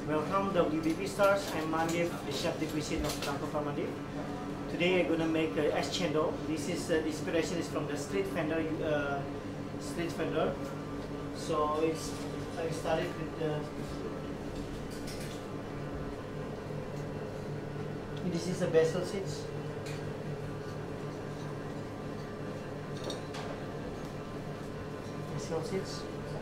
Welcome WBP stars. I'm Mandif, the chef de cuisine of Blanco Par Mandif. Today I'm gonna make a Cendol. This is the inspiration is from the street vendor. So I started with the. This is the basil seeds. Basil seeds.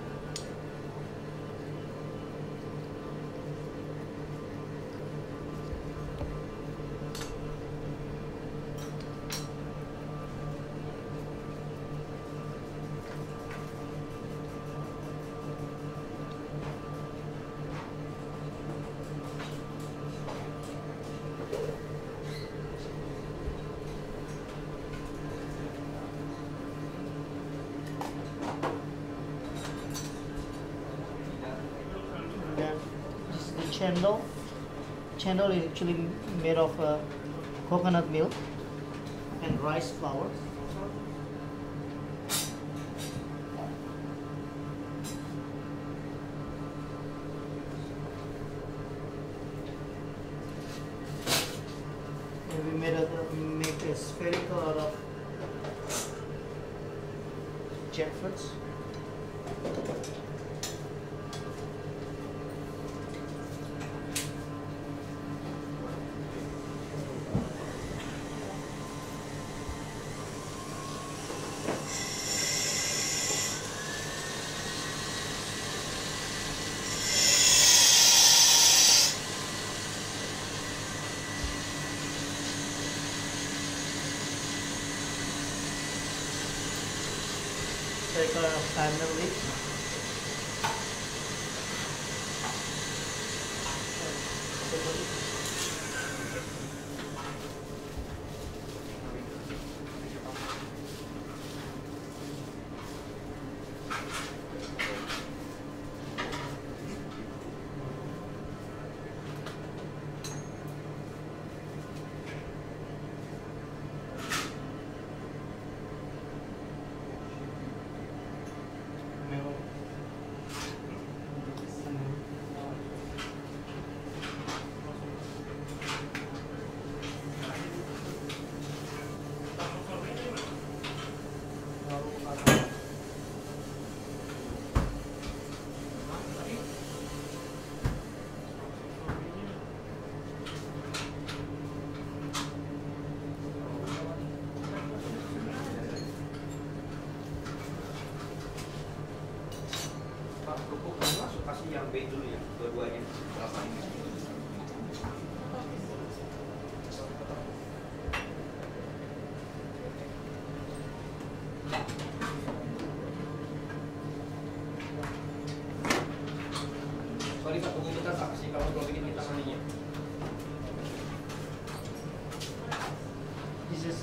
This is the Cendol. Cendol is actually made of coconut milk and rice flour. And we make a spherical out of jackfruits. Like a standard leaf. Kasih yang B dulu ya, dua-duanya. Berapa ini? Sorry Pak, tunggu bentar Pak, kasih kalau bikin kita maninya. This is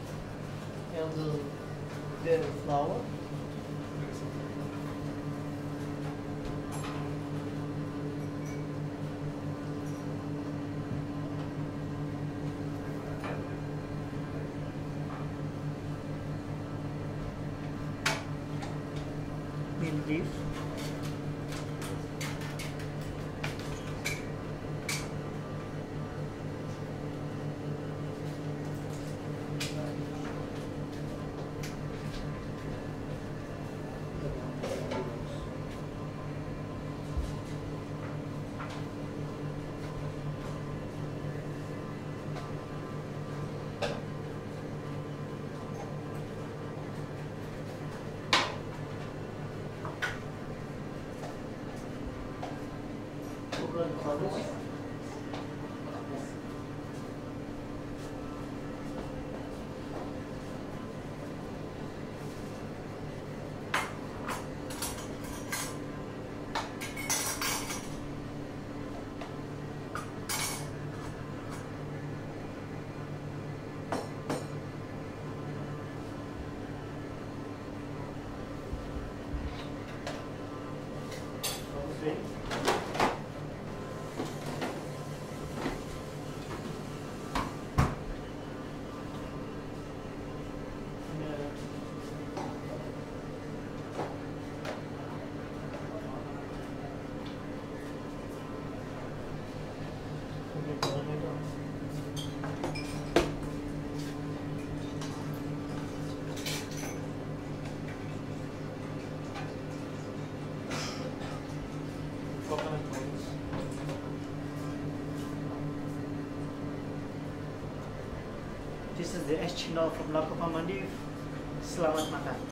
elder flour. Mint leaf. This is the es cendol from Blanco Par Mandif. Selamat makan.